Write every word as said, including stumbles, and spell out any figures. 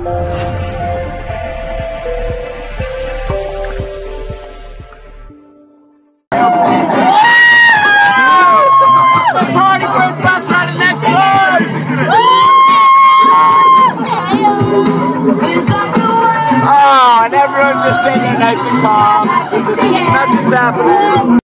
Party Cairns bus ride the next floor! Oh, and everyone's just sitting there nice and calm. Nothing's happening.